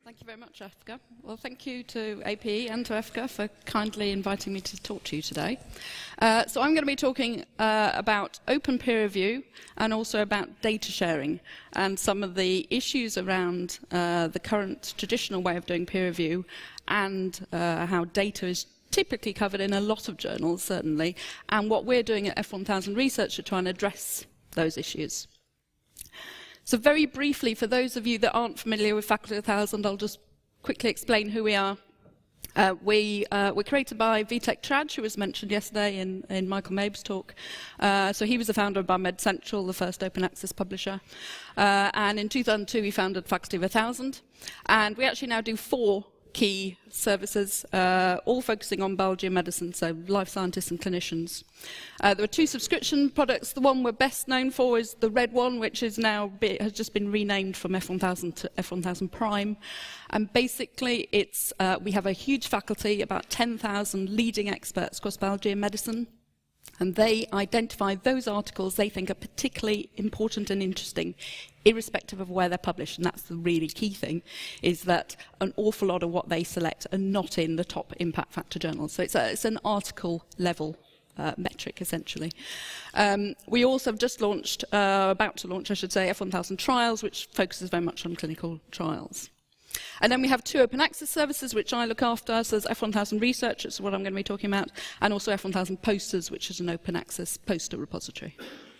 Thank you very much, EFCA. Well, thank you to APE and to EFCA for kindly inviting me to talk to you today. So I'm going to be talking about open peer review and also about data sharing and some of the issues around the current traditional way of doing peer review and how data is typically covered in a lot of journals, certainly, and what we're doing at F1000 Research to try and address those issues. So very briefly, for those of you that aren't familiar with Faculty 1000, I'll just quickly explain who we are. We're created by Vitek Traj, who was mentioned yesterday in Michael Mabe's talk. So he was the founder of Biomed Central, the first open access publisher. And in 2002, we founded Faculty 1000. And we actually now do 4 key services, all focusing on biology and medicine, so life scientists and clinicians. There are 2 subscription products. The one we're best known for is the red one, which is now has just been renamed from F1000 to F1000 Prime. And basically, it's we have a huge faculty, about 10,000 leading experts across biology and medicine. And they identify those articles they think are particularly important and interesting, irrespective of where they're published. And that's the really key thing, is that an awful lot of what they select are not in the top impact factor journals. So it's an article level metric, essentially. We also have just launched, about to launch, I should say, F1000 Trials, which focuses very much on clinical trials. And then we have 2 open access services, which I look after. So there's F1000 Research, which is what I'm going to be talking about, and also F1000 Posters, which is an open access poster repository.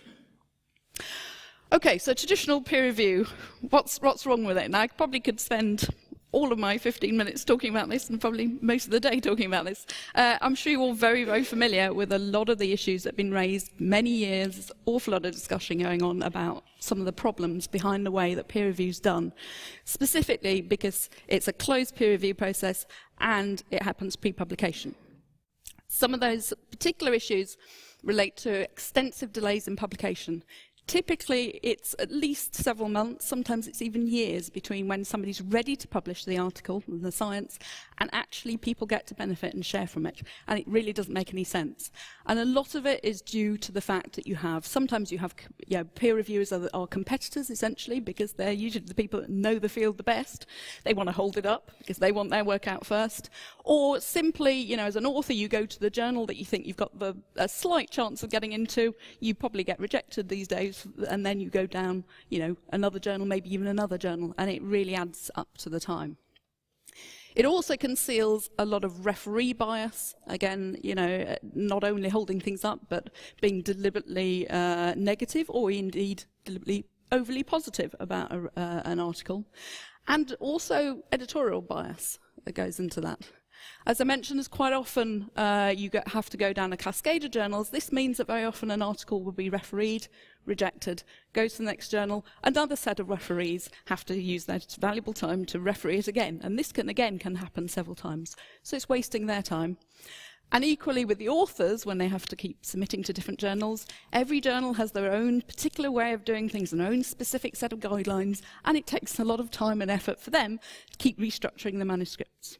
Okay, so traditional peer review. What's wrong with it? Now, I probably could spend all of my 15 minutes talking about this and probably most of the day talking about this. I'm sure you're all very, very familiar with a lot of the issues that have been raised many years. There's an awful lot of discussion going on about some of the problems behind the way that peer review is done, specifically because it's a closed peer review process and it happens pre-publication. Some of those particular issues relate to extensive delays in publication. Typically, it's at least several months, sometimes it's even years, between when somebody's ready to publish the article and the science and actually people get to benefit and share from it. And it really doesn't make any sense. And a lot of it is due to the fact that sometimes you have peer reviewers are competitors, essentially, because they're usually the people that know the field the best. They want to hold it up because they want their work out first. Or simply, as an author, you go to the journal that you think you've got a slight chance of getting into. You probably get rejected these days. And then you go down, another journal, maybe even another journal, and it really adds up to the time. It also conceals a lot of referee bias, again, not only holding things up, but being deliberately negative or indeed deliberately overly positive about an article, and also editorial bias that goes into that. As I mentioned, as quite often you have to go down a cascade of journals. This means that very often an article will be refereed, rejected, goes to the next journal. Another set of referees have to use their valuable time to referee it again. And this can happen several times. So it's wasting their time. And equally with the authors, when they have to keep submitting to different journals, every journal has their own particular way of doing things, their own specific set of guidelines, and it takes a lot of time and effort for them to keep restructuring the manuscripts.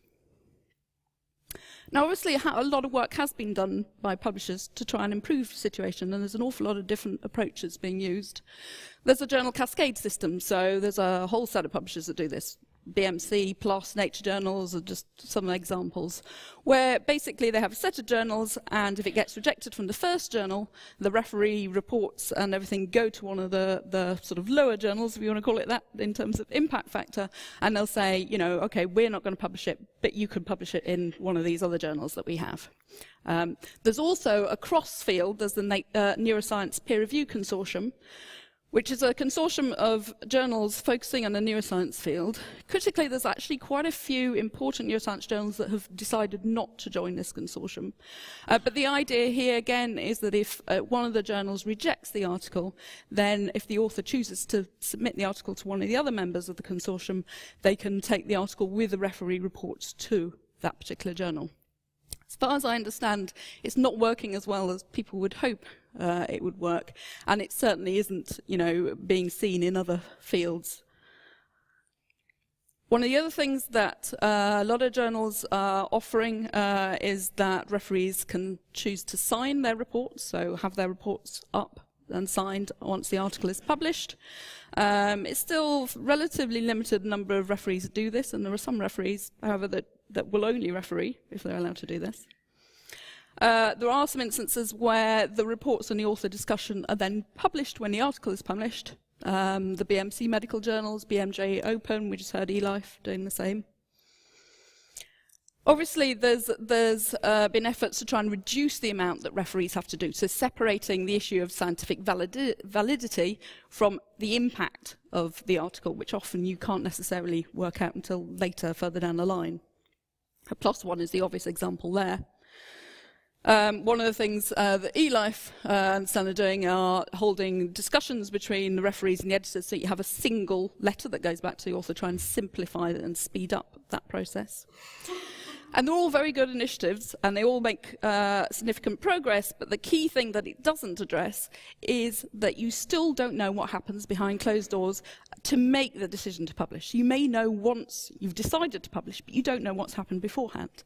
Now, obviously, a lot of work has been done by publishers to try and improve the situation, and there's an awful lot of different approaches being used. There's a journal cascade system, so there's a whole set of publishers that do this. BMC, PLOS, Nature Journals are just some examples, where basically they have a set of journals, and if it gets rejected from the first journal, the referee reports and everything go to one of the sort of lower journals, if you want to call it that, in terms of impact factor, and they'll say, okay, we're not going to publish it, but you could publish it in one of these other journals that we have. There's also a cross-field, there's the Neuroscience Peer Review Consortium, which is a consortium of journals focusing on the neuroscience field. Critically, there's actually quite a few important neuroscience journals that have decided not to join this consortium. But the idea here, again, is that if one of the journals rejects the article, then if the author chooses to submit the article to one of the other members of the consortium, they can take the article with the referee reports to that particular journal. As far as I understand, it's not working as well as people would hope it would work, and it certainly isn't, being seen in other fields. One of the other things that a lot of journals are offering is that referees can choose to sign their reports, so have their reports up and signed once the article is published. It's still relatively limited number of referees that do this, and there are some referees, however, that will only referee if they're allowed to do this. There are some instances where the reports and the author discussion are then published when the article is published. The BMC medical journals, BMJ Open, we just heard eLife doing the same. Obviously, there's been efforts to try and reduce the amount that referees have to do, so separating the issue of scientific validity from the impact of the article, which often you can't necessarily work out until later, further down the line. A +1 is the obvious example there. One of the things that eLife and Sun are doing are holding discussions between the referees and the editors, so you have a single letter that goes back to the author, try and simplify it and speed up that process. And they're all very good initiatives, and they all make significant progress, but the key thing that it doesn't address is that you still don't know what happens behind closed doors to make the decision to publish. You may know once you've decided to publish, but you don't know what's happened beforehand.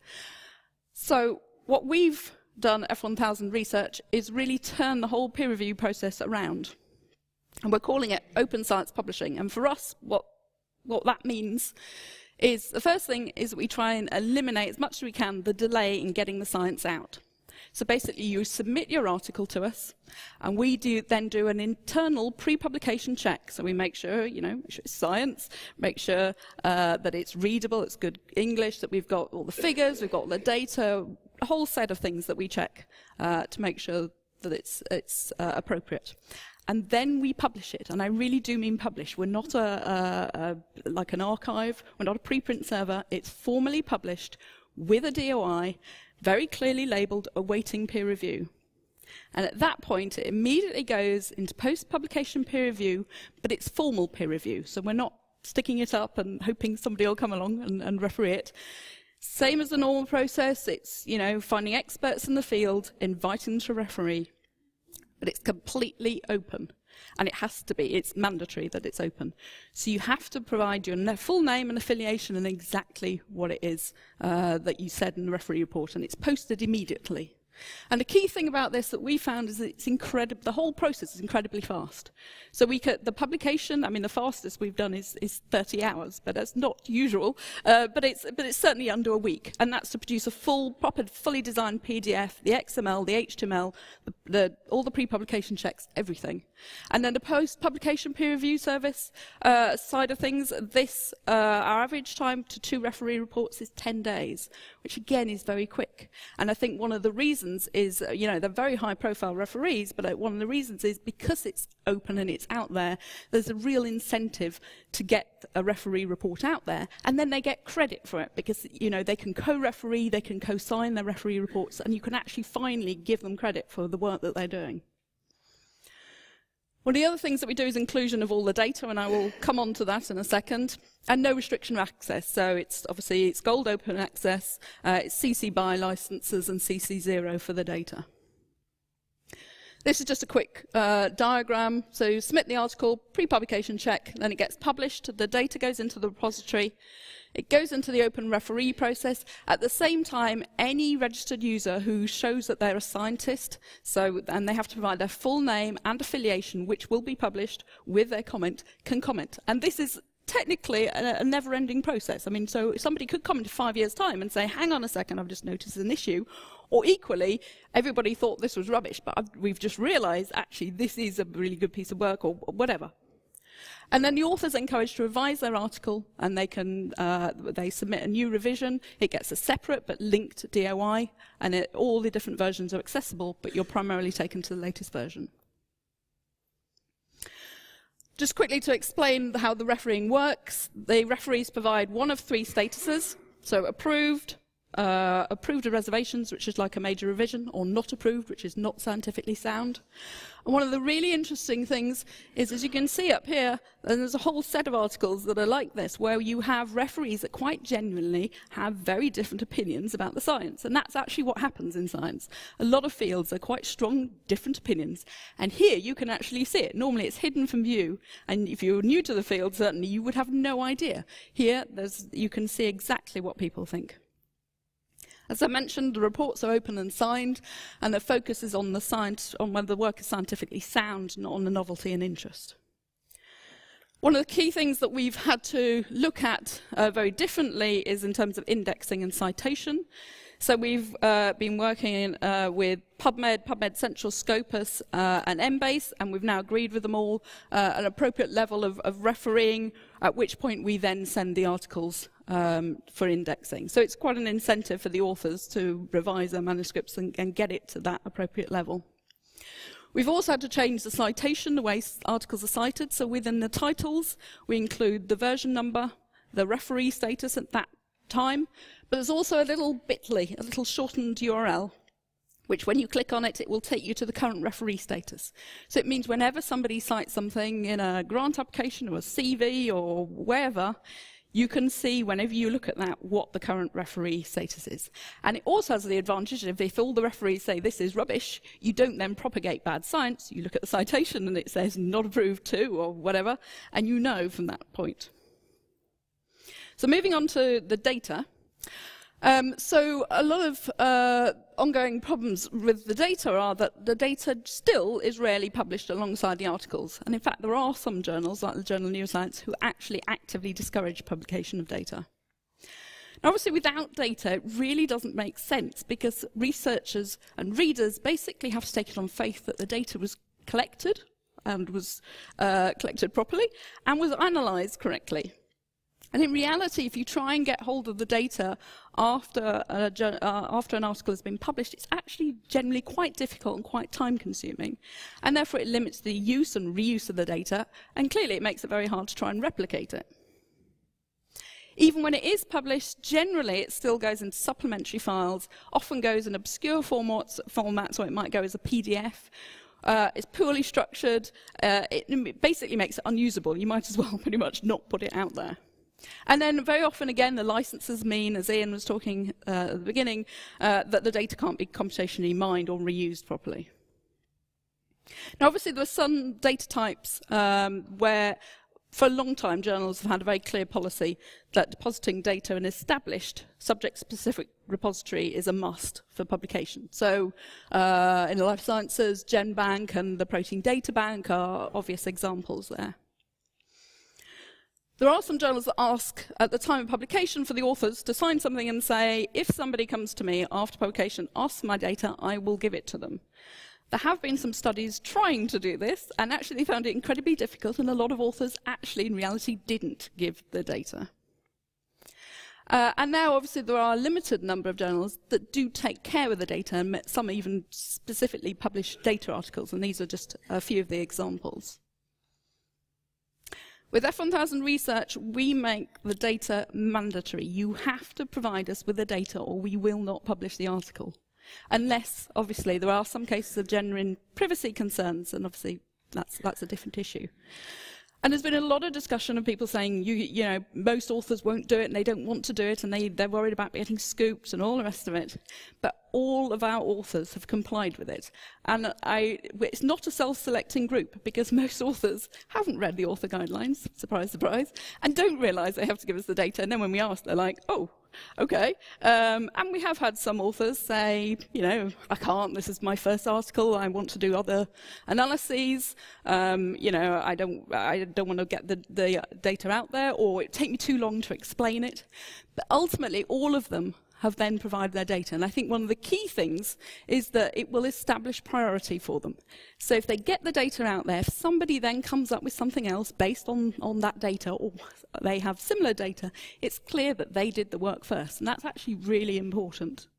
So what we've done at F1000 Research is really turn the whole peer review process around. And we're calling it open science publishing. And for us, what that means is the first thing is that we try and eliminate as much as we can the delay in getting the science out. So basically you submit your article to us, and we then do an internal pre-publication check. So we make sure, make sure it's science, make sure that it's readable, it's good English, that we've got all the figures, we've got all the data, a whole set of things that we check to make sure that it's appropriate. And then we publish it, and I really do mean publish. We're not like an archive, we're not a preprint server. It's formally published with a DOI, very clearly labelled awaiting peer review. And at that point, it immediately goes into post-publication peer review, but it's formal peer review. So we're not sticking it up and hoping somebody will come along and referee it. Same as the normal process, it's finding experts in the field, inviting them to referee. But it's completely open, and it has to be. It's mandatory that it's open. So you have to provide your full name and affiliation and exactly what it is that you said in the referee report, and it's posted immediately. And the key thing about this that we found is that it's incredible. The whole process is incredibly fast. So the publication, I mean, the fastest we've done is 30 hours, but that's not usual. But it's certainly under a week, and that's to produce a fully designed PDF, the XML, the HTML, all the pre-publication checks, everything. And then the post-publication peer review service side of things, our average time to 2 referee reports is 10 days, which again is very quick. And I think one of the reasons is, they're very high-profile referees, but one of the reasons is because it's open and it's out there, there's a real incentive to get a referee report out there, and then they get credit for it because, they can co-referee, they can co-sign their referee reports, and you can actually finally give them credit for the work that they're doing. One of the other things that we do is inclusion of all the data, and I will come on to that in a second, and no restriction of access. So it's gold open access, it's CC BY licenses and CC 0 for the data. This is just a quick diagram. So you submit the article, pre-publication check, then it gets published, the data goes into the repository, it goes into the open referee process. At the same time, any registered user who shows that they're a scientist, and they have to provide their full name and affiliation, which will be published with their comment, can comment. And this is technically a never-ending process. I mean, so somebody could comment in 5 years' time and say, hang on a second, I've just noticed an issue. Or equally, everybody thought this was rubbish, but we've just realized, actually, this is a really good piece of work, or whatever. And then the author's encouraged to revise their article, and they submit a new revision. It gets a separate but linked DOI, and all the different versions are accessible, but you're primarily taken to the latest version. Just quickly to explain how the refereeing works, the referees provide one of 3 statuses, so approved of reservations, which is like a major revision, or not approved, which is not scientifically sound. And one of the really interesting things is, as you can see up here, there's a whole set of articles that are like this, where you have referees that quite genuinely have very different opinions about the science. And that's actually what happens in science. A lot of fields are quite strong, different opinions. And here you can actually see it. Normally it's hidden from view. And if you're new to the field, certainly you would have no idea. Here, you can see exactly what people think. As I mentioned, the reports are open and signed, and the focus is on the science, on whether the work is scientifically sound, not on the novelty and interest. One of the key things that we've had to look at very differently is in terms of indexing and citation. So we've been working with PubMed Central, Scopus, and Embase, and we've now agreed with them all an appropriate level of refereeing, at which point we then send the articles for indexing. So it's quite an incentive for the authors to revise their manuscripts and get it to that appropriate level. We've also had to change the citation, the way articles are cited. So within the titles, we include the version number, the referee status at that time, but there's also a little bit.ly, a little shortened URL, which when you click on it, it will take you to the current referee status. So it means whenever somebody cites something in a grant application or a CV or wherever, you can see, whenever you look at that, what the current referee status is. And it also has the advantage of, if all the referees say this is rubbish, you don't then propagate bad science. You look at the citation and it says not approved to or whatever, and you know from that point. So moving on to the data. So a lot of ongoing problems with the data are that the data still is rarely published alongside the articles. And in fact, there are some journals, like the Journal of Neuroscience, who actually actively discourage publication of data. Now, obviously, without data, it really doesn't make sense, because researchers and readers basically have to take it on faith that the data was collected and was collected properly and was analysed correctly. And in reality, if you try and get hold of the data after an article has been published, it's actually generally quite difficult and quite time-consuming. And therefore, it limits the use and reuse of the data, and clearly it makes it very hard to try and replicate it. Even when it is published, generally it still goes into supplementary files, often goes in obscure formats, so it might go as a PDF. It's poorly structured. It basically makes it unusable. You might as well pretty much not put it out there. And then very often, again, the licenses mean, as Ian was talking at the beginning, that the data can't be computationally mined or reused properly. Now, obviously, there are some data types where, for a long time, journals have had a very clear policy that depositing data in an established subject-specific repository is a must for publication. So in the life sciences, GenBank and the Protein Data Bank are obvious examples there. There are some journals that ask, at the time of publication, for the authors to sign something and say, if somebody comes to me after publication, asks for my data, I will give it to them. There have been some studies trying to do this, and actually they found it incredibly difficult, and a lot of authors actually, in reality, didn't give the data. And now, obviously, there are a limited number of journals that do take care of the data, and some even specifically publish data articles, and these are just a few of the examples. With F1000 Research, we make the data mandatory. You have to provide us with the data or we will not publish the article. Unless, obviously, there are some cases of genuine privacy concerns, and obviously that's a different issue. And there's been a lot of discussion of people saying, you know, most authors won't do it and they don't want to do it and they're worried about getting scooped and all the rest of it. But all of our authors have complied with it. And it's not a self-selecting group, because most authors haven't read the author guidelines, surprise, surprise, and don't realise they have to give us the data. And then when we ask, they're like, oh, okay. And we have had some authors say, you know, I can't, this is my first article, I want to do other analyses, you know, I don't want to get the data out there, or it take me too long to explain it. But ultimately, all of them have then provided their data. And I think one of the key things is that it will establish priority for them. So if they get the data out there, if somebody then comes up with something else based on that data, or they have similar data, it's clear that they did the work first. And that's actually really important.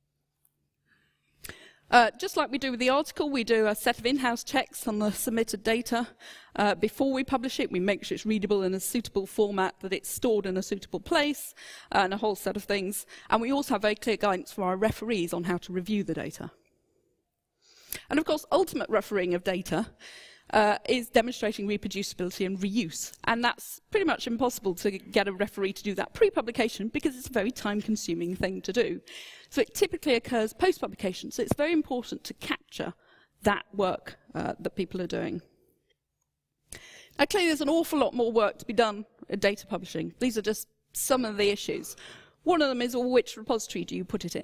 Just like we do with the article, we do a set of in-house checks on the submitted data. Before we publish it, we make sure it's readable in a suitable format, that it's stored in a suitable place, and a whole set of things. And we also have very clear guidance for our referees on how to review the data. And of course, ultimate refereeing of data is demonstrating reproducibility and reuse. And that's pretty much impossible to get a referee to do that pre-publication, because it's a very time-consuming thing to do. So it typically occurs post-publication, so it's very important to capture that work that people are doing. Now, clearly there's an awful lot more work to be done in data publishing. These are just some of the issues. One of them is, well, which repository do you put it in?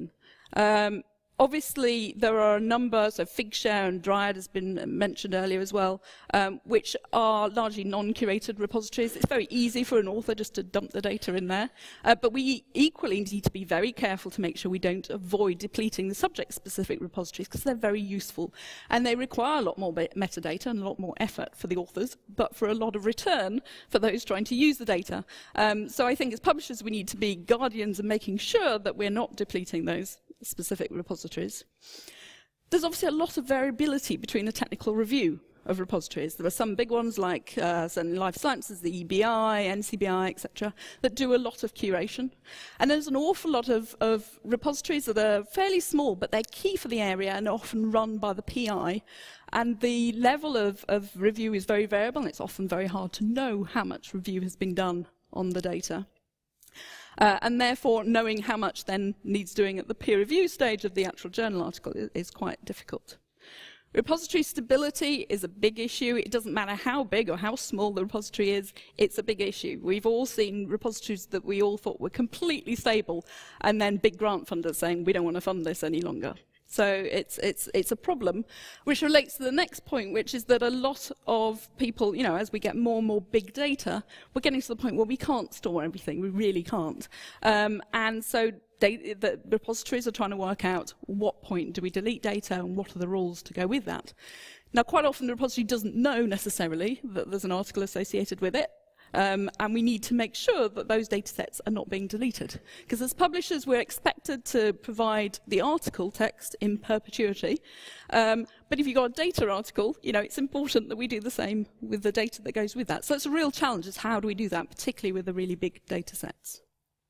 Obviously, there are a number, so Figshare and Dryad has been mentioned earlier as well, which are largely non-curated repositories. It's very easy for an author just to dump the data in there, but we equally need to be very careful to make sure we don't avoid depleting the subject-specific repositories, because they're very useful, and they require a lot more metadata and a lot more effort for the authors, but for a lot of return for those trying to use the data. So I think as publishers, we need to be guardians of making sure that we're not depleting those specific repositories. There's obviously a lot of variability between a technical review of repositories. There are some big ones like certainly Life Sciences, the EBI, NCBI, etc., that do a lot of curation. And there's an awful lot of repositories that are fairly small, but they're key for the area and often run by the PI. And the level of review is very variable, and it's often very hard to know how much review has been done on the data. And therefore, knowing how much then needs doing at the peer review stage of the actual journal article is quite difficult. Repository stability is a big issue. It doesn't matter how big or how small the repository is, it's a big issue. We've all seen repositories that we all thought were completely stable, and then big grant funders saying, we don't want to fund this any longer. So it's a problem, which relates to the next point, which is that a lot of people, you know, as we get more and more big data, we're getting to the point where we can't store everything. We really can't. And so the repositories are trying to work out what point do we delete data and what are the rules to go with that. Now, quite often the repository doesn't know necessarily that there's an article associated with it. And we need to make sure that those data sets are not being deleted. Because as publishers, we're expected to provide the article text in perpetuity. But if you've got a data article, you know, it's important that we do the same with the data that goes with that. So it's a real challenge, is how do we do that, particularly with the really big data sets.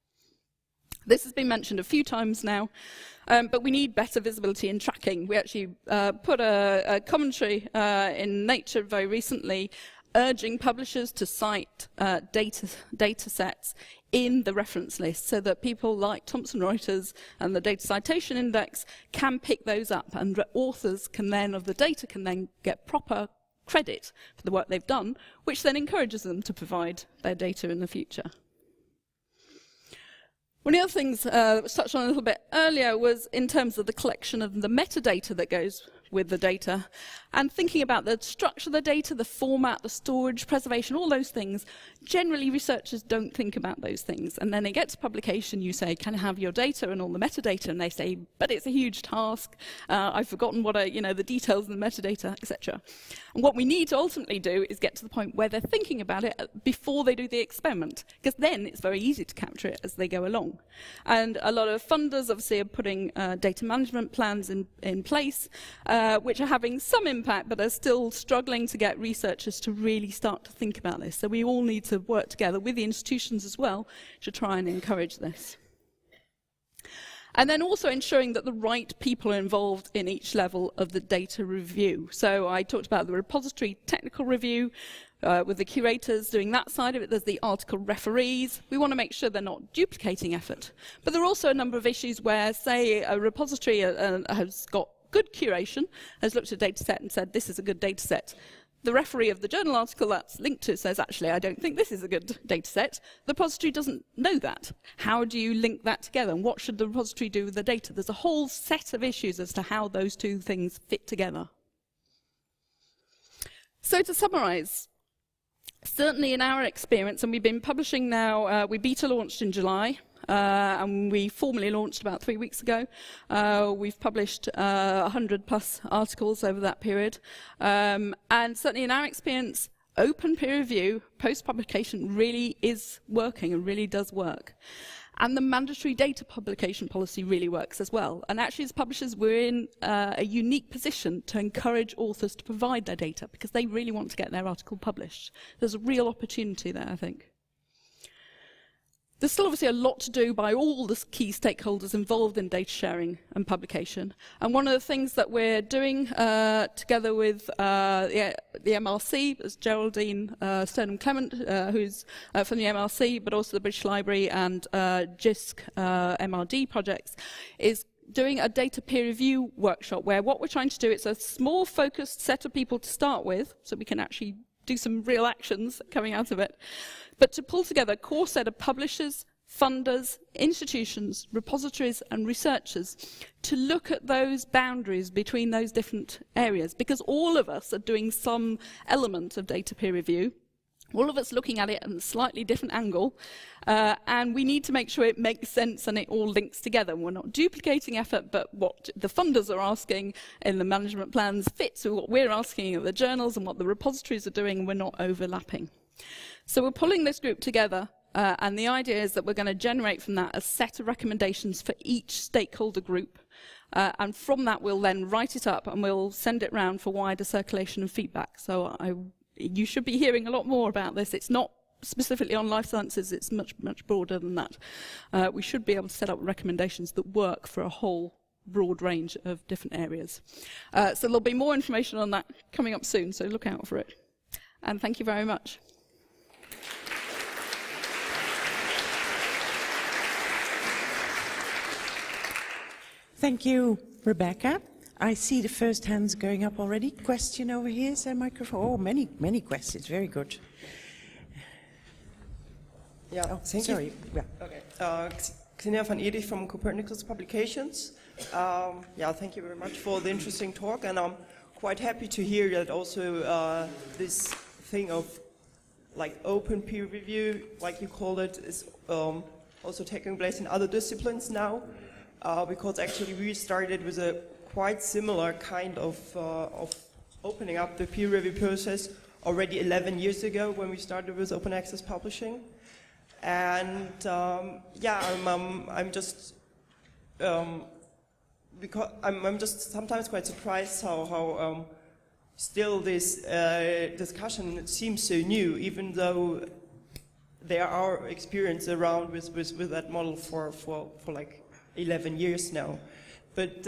This has been mentioned a few times now, but we need better visibility and tracking. We actually put a commentary in Nature very recently urging publishers to cite data sets in the reference list so that people like Thomson Reuters and the Data Citation Index can pick those up, and authors can then, of the data, can then get proper credit for the work they've done, which then encourages them to provide their data in the future. One of the other things that was touched on a little bit earlier was in terms of the collection of the metadata that goes with the data, and thinking about the structure of the data, the format, the storage, preservation, all those things. Generally, researchers don't think about those things. And then they get to publication, you say, can I have your data and all the metadata? And they say, but it's a huge task. I've forgotten what the details and the metadata, etc. And what we need to ultimately do is get to the point where they're thinking about it before they do the experiment, because then it's very easy to capture it as they go along. And a lot of funders obviously are putting data management plans in place, which are having some impact, but are still struggling to get researchers to really start to think about this. So we all need to work together with the institutions as well to try and encourage this. And then also ensuring that the right people are involved in each level of the data review. So I talked about the repository technical review, with the curators doing that side of it. There's the article referees. We want to make sure they're not duplicating effort. But there are also a number of issues where, say, a repository has got good curation, has looked at a data set and said, this is a good data set. The referee of the journal article that's linked to says, actually, I don't think this is a good data set. The repository doesn't know that. How do you link that together? And what should the repository do with the data? There's a whole set of issues as to how those two things fit together. So to summarize, certainly in our experience, and we've been publishing now, we beta launched in July, and we formally launched about 3 weeks ago. We've published 100 plus articles over that period. And certainly in our experience, open peer review, post-publication really is working and really does work. And the mandatory data publication policy really works as well. And actually, as publishers, we're in a unique position to encourage authors to provide their data because they really want to get their article published. There's a real opportunity there, I think. There's still obviously a lot to do by all the key stakeholders involved in data sharing and publication. And one of the things that we're doing together with the MRC, as Geraldine Stoneham-Clement, who's from the MRC, but also the British Library and JISC MRD projects, is doing a data peer review workshop where what we're trying to do, it's a small focused set of people to start with, so we can actually do some real actions coming out of it, but to pull together a core set of publishers, funders, institutions, repositories and researchers to look at those boundaries between those different areas, because all of us are doing some element of data peer review, all of us looking at it at a slightly different angle, and we need to make sure it makes sense and it all links together. We're not duplicating effort, but what the funders are asking in the management plans fits with what we're asking at the journals and what the repositories are doing, and we're not overlapping. So we're pulling this group together, and the idea is that we're going to generate from that a set of recommendations for each stakeholder group, and from that we'll then write it up and we'll send it round for wider circulation and feedback. So you should be hearing a lot more about this. It's not specifically on life sciences, it's much, much broader than that. We should be able to set up recommendations that work for a whole broad range of different areas. So there'll be more information on that coming up soon, so look out for it. And thank you very much. Thank you, Rebecca. I see the first hands going up already. Question over here, is there a microphone? Oh, many questions, very good. Yeah, oh, thank sorry. you. Yeah. Okay. Xenia van Edich from Copernicus Publications. Yeah, thank you very much for the interesting talk, and I'm quite happy to hear that also this thing of like open peer review, like you called it, is also taking place in other disciplines now. Because actually we started with a quite similar kind of opening up the peer review process already 11 years ago when we started with open access publishing. And yeah, I'm just because I'm just sometimes quite surprised how still this discussion seems so new, even though there are experience around with that model for like 11 years now. But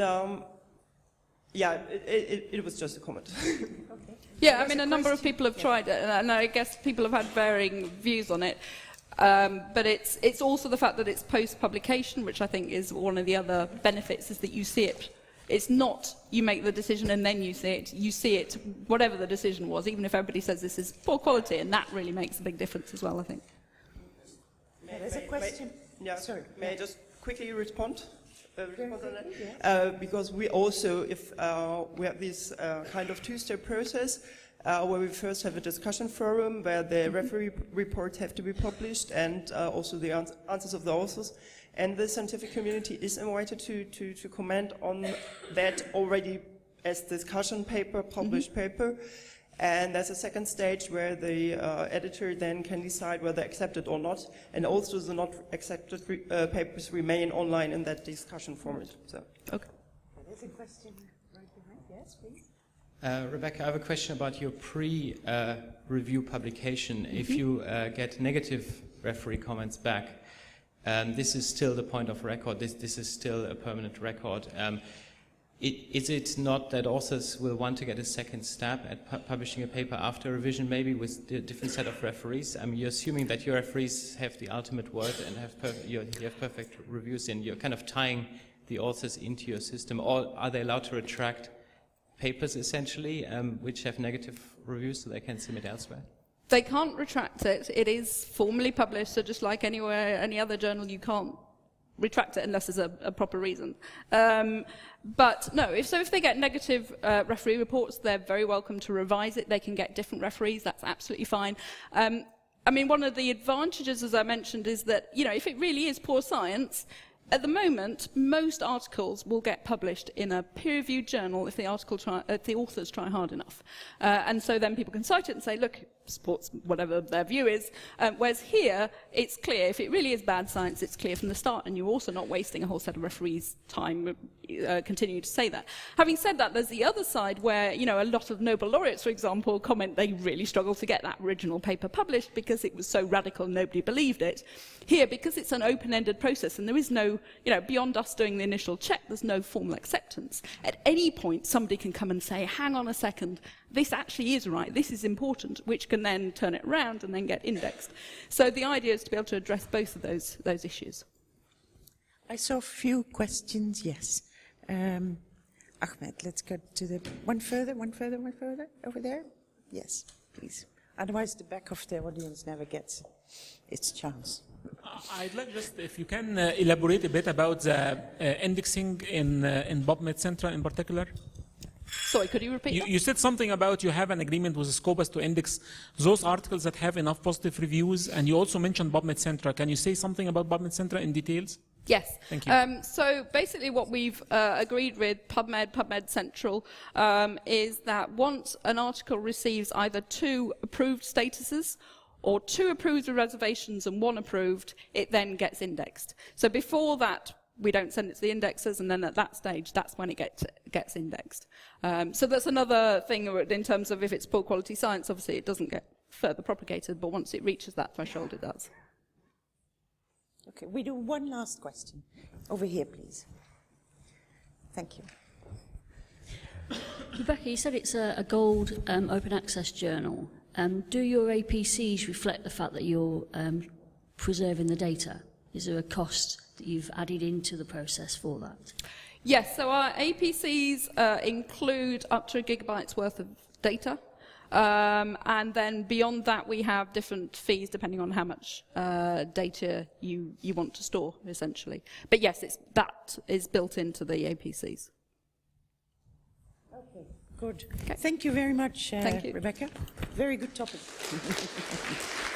yeah, it was just a comment. Okay. Yeah, I mean, a number of people have tried it, and I guess people have had varying views on it. But it's also the fact that it's post-publication, which I think is one of the other benefits, is that you see it. It's not you make the decision and then you see it, whatever the decision was, even if everybody says this is poor quality, and that really makes a big difference as well, I think. There's a question. Yeah, sorry. May I just quickly respond on that? Because we also, if we have this kind of two-step process, where we first have a discussion forum where the referee reports have to be published, and also the answers of the authors, and the scientific community is invited to comment on that already as discussion paper, published paper. And there's a second stage where the editor then can decide whether accepted or not, and also the not accepted papers remain online in that discussion format. So, okay. There's a question right behind. Yes, please. Rebecca, I have a question about your pre-review publication. If you get negative referee comments back, this is still the point of record. This is still a permanent record. Is it not that authors will want to get a second stab at publishing a paper after revision, maybe with a different set of referees? I mean, you're assuming that your referees have the ultimate word and you have perfect reviews, and you're kind of tying the authors into your system. Or are they allowed to retract papers, essentially, which have negative reviews, so they can submit elsewhere? They can't retract it. It is formally published, so just like any other journal, you can't retract it unless there's a proper reason. But no, if they get negative referee reports, they're very welcome to revise it. They can get different referees. That's absolutely fine. I mean, one of the advantages, as I mentioned, is that, you know, if it really is poor science, at the moment, most articles will get published in a peer-reviewed journal if the authors try hard enough. And so then people can cite it and say, look, supports whatever their view is. Whereas here, it's clear. If it really is bad science, it's clear from the start, and you're also not wasting a whole set of referees' time continuing to say that. Having said that, there's the other side where, you know, a lot of Nobel laureates, for example, comment they really struggled to get that original paper published because it was so radical and nobody believed it. Here, because it's an open-ended process and there is no, you know, beyond us doing the initial check, there's no formal acceptance. At any point, somebody can come and say, hang on a second, this actually is right, this is important, which can then turn it around and then get indexed. So the idea is to be able to address both of those issues. I saw a few questions, yes. Ahmed, let's go to the one further, over there. Yes, please. Otherwise the back of the audience never gets its chance. I'd like just if you can elaborate a bit about the indexing in PubMed Central in particular. Sorry, could you repeat that? You said something about you have an agreement with Scopus to index those articles that have enough positive reviews, and you also mentioned PubMed Central. Can you say something about PubMed Central in details? Yes. Thank you. So basically what we've agreed with PubMed Central is that once an article receives either 2 approved statuses or 2 approved with reservations and 1 approved, it then gets indexed. So before that, we don't send it to the indexers, and then at that stage, that's when it gets indexed. So that's another thing in terms of if it's poor quality science, obviously it doesn't get further propagated, but once it reaches that threshold, it does. Okay, we do one last question. Over here, please. Thank you. Rebecca, you said it's a gold open access journal. Do your APCs reflect the fact that you're preserving the data? Is there a cost that you've added into the process for that? Yes, so our APCs include up to 1 gigabyte's worth of data. And then beyond that, we have different fees depending on how much data you want to store, essentially. But yes, that is built into the APCs. Okay, good. Okay. Thank you very much, Thank you. Rebecca. Very good topic.